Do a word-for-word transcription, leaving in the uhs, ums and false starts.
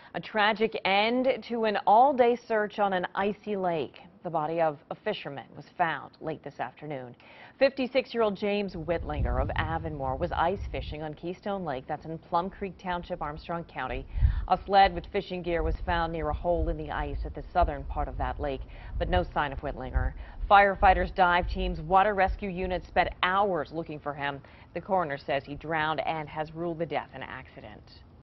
A tragic end to an all-day search on an icy lake. The body of a fisherman was found late this afternoon. fifty-six-year-old James Whitlinger of Avonmore was ice fishing on Keystone Lake, that's in Plum Creek Township, Armstrong County. A sled with fishing gear was found near a hole in the ice at the southern part of that lake, but no sign of Whitlinger. Firefighters, dive teams, water rescue units spent hours looking for him. The coroner says he drowned and has ruled the death an accident.